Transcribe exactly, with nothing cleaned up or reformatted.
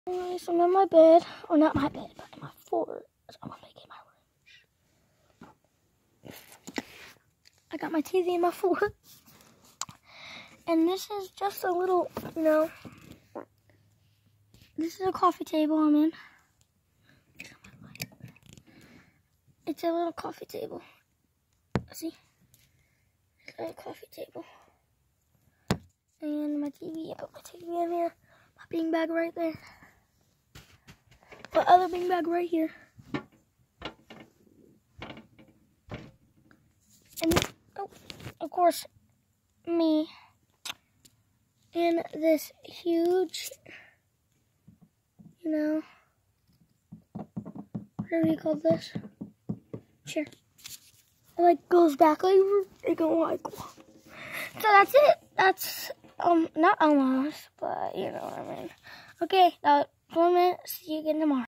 Alright, so I'm in my bed, or not my bed, but in my fort. So I'm gonna make it my room. I got my T V in my fort. And this is just a little, you know, this is a coffee table I'm in. It's a little coffee table. See? It's a little coffee table. And my T V, I put my T V in here. My beanbag right there. My other beanbag right here. And this, oh, of course, me. And this huge, you know, whatever you call this, chair. It like goes back like, it go like, so that's it. That's, um, not almost, but you know what I mean. Okay, now, one minute, see you again tomorrow.